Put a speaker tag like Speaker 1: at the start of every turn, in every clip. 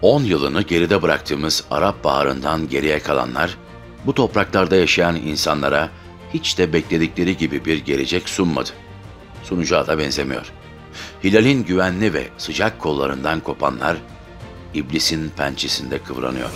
Speaker 1: 10 yılını geride bıraktığımız Arap Baharı'ndan geriye kalanlar, bu topraklarda yaşayan insanlara hiç de bekledikleri gibi bir gelecek sunmadı. Sunacağı da benzemiyor. Hilal'in güvenli ve sıcak kollarından kopanlar, iblisin pençesinde kıvranıyor.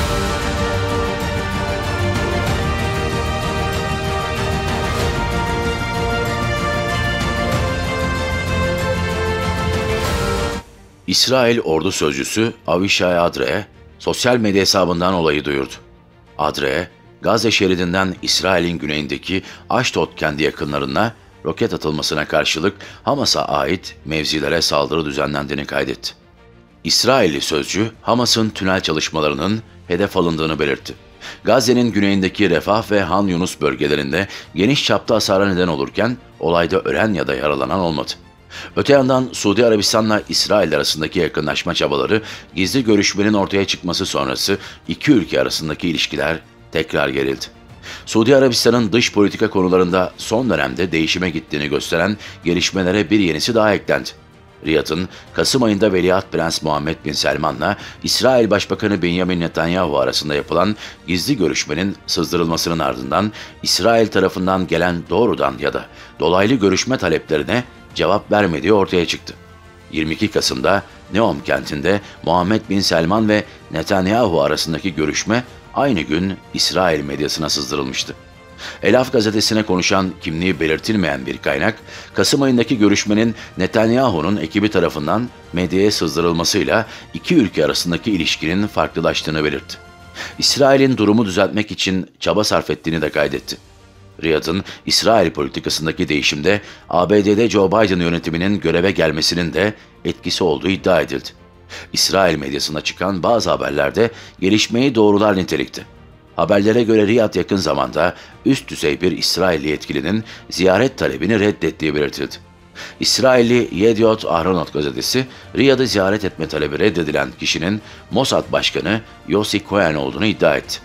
Speaker 1: İsrail ordu sözcüsü Avishai Adre, sosyal medya hesabından olayı duyurdu. Adre, Gazze şeridinden İsrail'in güneyindeki Ashdod kendi yakınlarına roket atılmasına karşılık Hamas'a ait mevzilere saldırı düzenlendiğini kaydetti. İsrailli sözcü, Hamas'ın tünel çalışmalarının hedef alındığını belirtti. Gazze'nin güneyindeki Refah ve Han Yunus bölgelerinde geniş çapta hasara neden olurken olayda ölen ya da yaralanan olmadı. Öte yandan Suudi Arabistan'la İsrail arasındaki yakınlaşma çabaları, gizli görüşmenin ortaya çıkması sonrası iki ülke arasındaki ilişkiler tekrar gerildi. Suudi Arabistan'ın dış politika konularında son dönemde değişime gittiğini gösteren gelişmelere bir yenisi daha eklendi. Riyad'ın Kasım ayında Veliaht Prens Muhammed Bin Selman'la İsrail Başbakanı Benjamin Netanyahu arasında yapılan gizli görüşmenin sızdırılmasının ardından İsrail tarafından gelen doğrudan ya da dolaylı görüşme taleplerine cevap vermediği ortaya çıktı. 22 Kasım'da Neom kentinde Muhammed Bin Selman ve Netanyahu arasındaki görüşme aynı gün İsrail medyasına sızdırılmıştı. Elaf gazetesine konuşan kimliği belirtilmeyen bir kaynak, Kasım ayındaki görüşmenin Netanyahu'nun ekibi tarafından medyaya sızdırılmasıyla iki ülke arasındaki ilişkinin farklılaştığını belirtti. İsrail'in durumu düzeltmek için çaba sarf ettiğini de kaydetti. Riyad'ın İsrail politikasındaki değişimde ABD'de Joe Biden yönetiminin göreve gelmesinin de etkisi olduğu iddia edildi. İsrail medyasına çıkan bazı haberlerde gelişmeyi doğrular nitelikte. Haberlere göre Riyad yakın zamanda üst düzey bir İsrailli yetkilinin ziyaret talebini reddettiği belirtildi. İsrailli Yediot Ahronot gazetesi, Riyad'ı ziyaret etme talebi reddedilen kişinin Mossad Başkanı Yossi Cohen olduğunu iddia etti.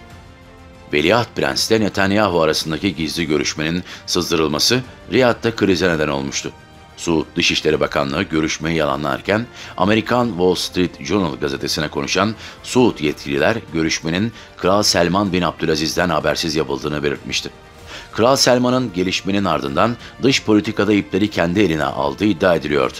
Speaker 1: Veliaht Prens ile Netanyahu arasındaki gizli görüşmenin sızdırılması Riyad'da krize neden olmuştu. Suud Dışişleri Bakanlığı görüşmeyi yalanlarken Amerikan Wall Street Journal gazetesine konuşan Suud yetkililer görüşmenin Kral Selman bin Abdülaziz'den habersiz yapıldığını belirtmişti. Kral Selman'ın gelişmenin ardından dış politikada ipleri kendi eline aldığı iddia ediliyordu.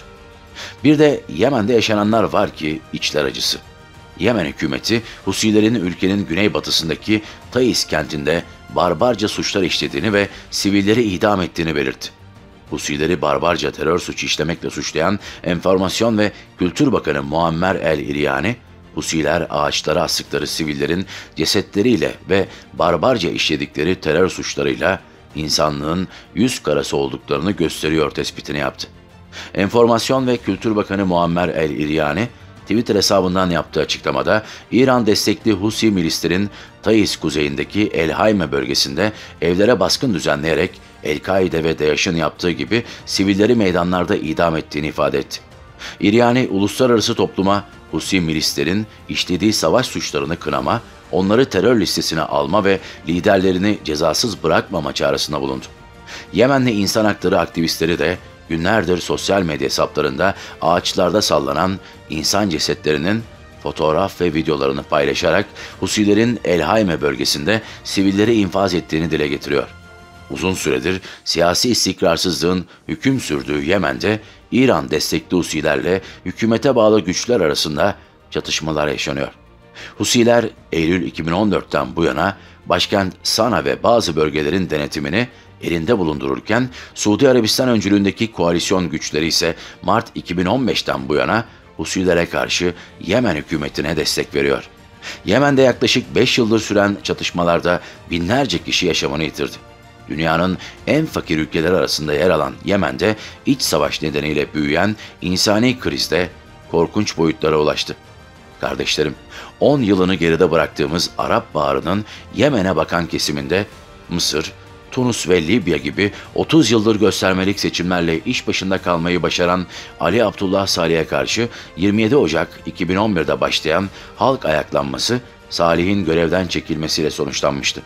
Speaker 1: Bir de Yemen'de yaşananlar var ki içler acısı. Yemen hükümeti, Husilerin ülkenin güneybatısındaki Taiz kentinde barbarca suçlar işlediğini ve sivilleri idam ettiğini belirtti. Husileri barbarca terör suçu işlemekle suçlayan Enformasyon ve Kültür Bakanı Muammer el-İryani, Husiler ağaçlara astıkları sivillerin cesetleriyle ve barbarca işledikleri terör suçlarıyla insanlığın yüz karası olduklarını gösteriyor tespitini yaptı. Enformasyon ve Kültür Bakanı Muammer el-İryani, Twitter hesabından yaptığı açıklamada, İran destekli Husi milislerin Taiz kuzeyindeki El Hayme bölgesinde evlere baskın düzenleyerek El-Kaide ve DAEŞ'in yaptığı gibi sivilleri meydanlarda idam ettiğini ifade etti. İryani, uluslararası topluma Husi milislerin işlediği savaş suçlarını kınama, onları terör listesine alma ve liderlerini cezasız bırakmama çağrısında bulundu. Yemenli insan hakları aktivistleri de günlerdir sosyal medya hesaplarında ağaçlarda sallanan insan cesetlerinin fotoğraf ve videolarını paylaşarak Husilerin El Hayme bölgesinde sivilleri infaz ettiğini dile getiriyor. Uzun süredir siyasi istikrarsızlığın hüküm sürdüğü Yemen'de İran destekli Husilerle hükümete bağlı güçler arasında çatışmalar yaşanıyor. Husiler Eylül 2014'ten bu yana başkent Sana ve bazı bölgelerin denetimini elinde bulundururken Suudi Arabistan öncülüğündeki koalisyon güçleri ise Mart 2015'ten bu yana Husilere karşı Yemen hükümetine destek veriyor. Yemen'de yaklaşık 5 yıldır süren çatışmalarda binlerce kişi yaşamını yitirdi. Dünyanın en fakir ülkeleri arasında yer alan Yemen'de iç savaş nedeniyle büyüyen insani krizde korkunç boyutlara ulaştı. Kardeşlerim, 10 yılını geride bıraktığımız Arap Baharı'nın Yemen'e bakan kesiminde Mısır, Tunus ve Libya gibi 30 yıldır göstermelik seçimlerle iş başında kalmayı başaran Ali Abdullah Salih'e karşı 27 Ocak 2011'de başlayan halk ayaklanması Salih'in görevden çekilmesiyle sonuçlanmıştı.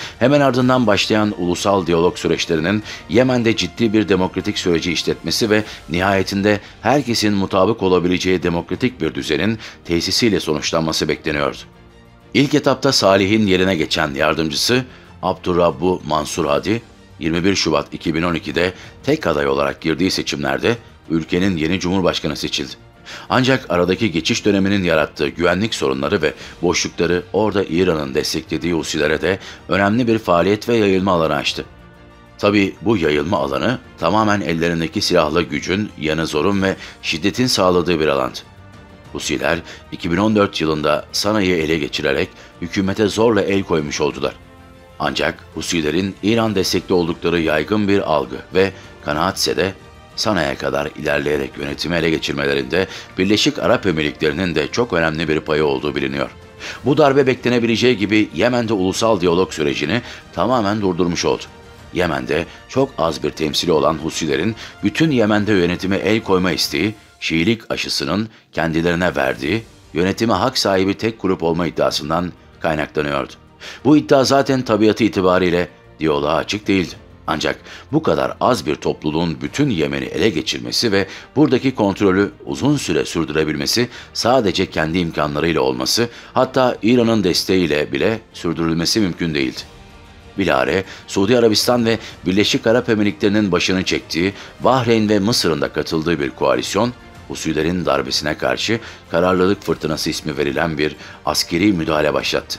Speaker 1: Hemen ardından başlayan ulusal diyalog süreçlerinin Yemen'de ciddi bir demokratik süreci işletmesi ve nihayetinde herkesin mutabık olabileceği demokratik bir düzenin tesisiyle sonuçlanması bekleniyordu. İlk etapta Salih'in yerine geçen yardımcısı Abdurrabbu Mansur Hadi, 21 Şubat 2012'de tek aday olarak girdiği seçimlerde ülkenin yeni cumhurbaşkanı seçildi. Ancak aradaki geçiş döneminin yarattığı güvenlik sorunları ve boşlukları orada İran'ın desteklediği Husilere de önemli bir faaliyet ve yayılma alanı açtı. Tabii bu yayılma alanı tamamen ellerindeki silahlı gücün, yanı zorun ve şiddetin sağladığı bir alandı. Husiler 2014 yılında Sana'yı ele geçirerek hükümete zorla el koymuş oldular. Ancak Husilerin İran destekli oldukları yaygın bir algı ve kanaatse de Sana'ya kadar ilerleyerek yönetimi ele geçirmelerinde Birleşik Arap Emirlikleri'nin de çok önemli bir payı olduğu biliniyor. Bu darbe beklenebileceği gibi Yemen'de ulusal diyalog sürecini tamamen durdurmuş oldu. Yemen'de çok az bir temsili olan Husilerin bütün Yemen'de yönetime el koyma isteği, Şiilik aşısının kendilerine verdiği, yönetime hak sahibi tek grup olma iddiasından kaynaklanıyordu. Bu iddia zaten tabiatı itibariyle diyaloğa açık değildi. Ancak bu kadar az bir topluluğun bütün Yemen'i ele geçirmesi ve buradaki kontrolü uzun süre sürdürebilmesi sadece kendi imkanlarıyla olması, hatta İran'ın desteğiyle bile sürdürülmesi mümkün değildi. Bilahare, Suudi Arabistan ve Birleşik Arap Emirlikleri'nin başını çektiği, Bahreyn ve Mısır'ın da katıldığı bir koalisyon, Husilerin darbesine karşı kararlılık fırtınası ismi verilen bir askeri müdahale başlattı.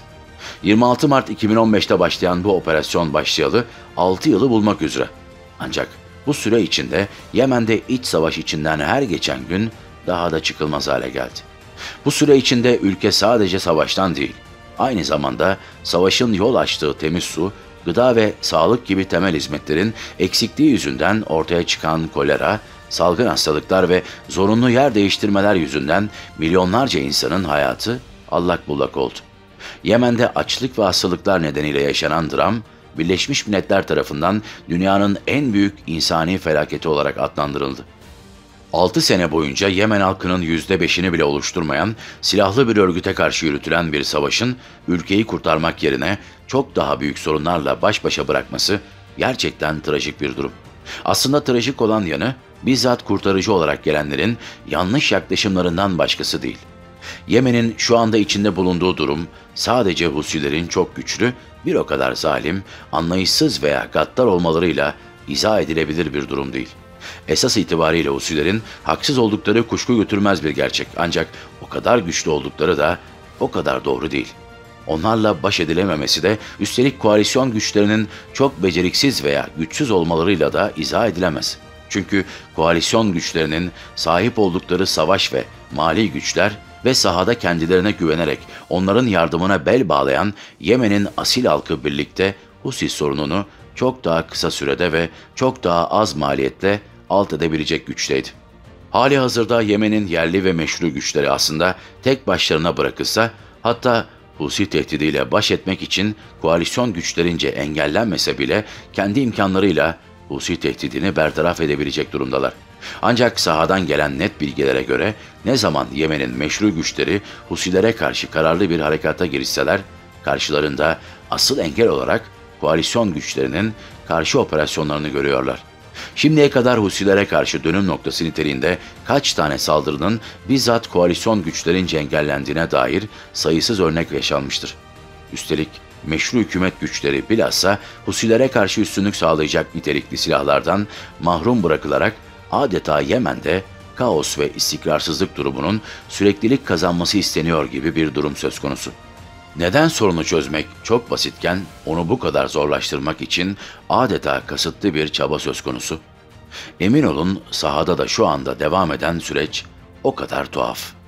Speaker 1: 26 Mart 2015'te başlayan bu operasyon başlayalı 6 yılı bulmak üzere. Ancak bu süre içinde Yemen'de iç savaş içinden her geçen gün daha da çıkılmaz hale geldi. Bu süre içinde ülke sadece savaştan değil, aynı zamanda savaşın yol açtığı temiz su, gıda ve sağlık gibi temel hizmetlerin eksikliği yüzünden ortaya çıkan kolera, salgın hastalıklar ve zorunlu yer değiştirmeler yüzünden milyonlarca insanın hayatı allak bullak oldu. Yemen'de açlık ve hastalıklar nedeniyle yaşanan dram, Birleşmiş Milletler tarafından dünyanın en büyük insani felaketi olarak adlandırıldı. 6 sene boyunca Yemen halkının %5'ini bile oluşturmayan silahlı bir örgüte karşı yürütülen bir savaşın ülkeyi kurtarmak yerine çok daha büyük sorunlarla baş başa bırakması gerçekten trajik bir durum. Aslında trajik olan yanı bizzat kurtarıcı olarak gelenlerin yanlış yaklaşımlarından başkası değil. Yemen'in şu anda içinde bulunduğu durum sadece Husilerin çok güçlü, bir o kadar zalim, anlayışsız veya gaddar olmalarıyla izah edilebilir bir durum değil. Esas itibariyle Husilerin haksız oldukları kuşku götürmez bir gerçek, ancak o kadar güçlü oldukları da o kadar doğru değil. Onlarla baş edilememesi de üstelik koalisyon güçlerinin çok beceriksiz veya güçsüz olmalarıyla da izah edilemez. Çünkü koalisyon güçlerinin sahip oldukları savaş ve mali güçler ve sahada kendilerine güvenerek onların yardımına bel bağlayan Yemen'in asil halkı birlikte Husi sorununu çok daha kısa sürede ve çok daha az maliyetle alt edebilecek güçteydi. Hali hazırda Yemen'in yerli ve meşru güçleri aslında tek başlarına bırakılsa, hatta Husi tehdidiyle baş etmek için koalisyon güçlerince engellenmese bile kendi imkanlarıyla Husi tehdidini bertaraf edebilecek durumdalar. Ancak sahadan gelen net bilgilere göre ne zaman Yemen'in meşru güçleri Husilere karşı kararlı bir harekata girişseler, karşılarında asıl engel olarak koalisyon güçlerinin karşı operasyonlarını görüyorlar. Şimdiye kadar Husilere karşı dönüm noktası niteliğinde kaç tane saldırının bizzat koalisyon güçlerince engellendiğine dair sayısız örnek yaşanmıştır. Üstelik meşru hükümet güçleri bilhassa Husilere karşı üstünlük sağlayacak nitelikli silahlardan mahrum bırakılarak adeta Yemen'de kaos ve istikrarsızlık durumunun süreklilik kazanması isteniyor gibi bir durum söz konusu. Neden sorunu çözmek çok basitken onu bu kadar zorlaştırmak için adeta kasıtlı bir çaba söz konusu? Emin olun sahada da şu anda devam eden süreç o kadar tuhaf.